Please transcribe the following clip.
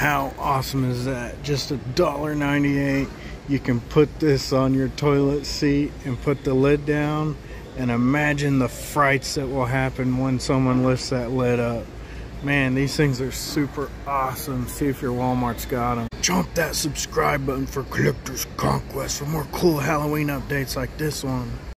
How awesome is that? Just $1.98. You can put this on your toilet seat and put the lid down, and imagine the frights that will happen when someone lifts that lid up. Man, these things are super awesome. See if your Walmart's got them. Jump that subscribe button for Collectors Conquest for more cool Halloween updates like this one.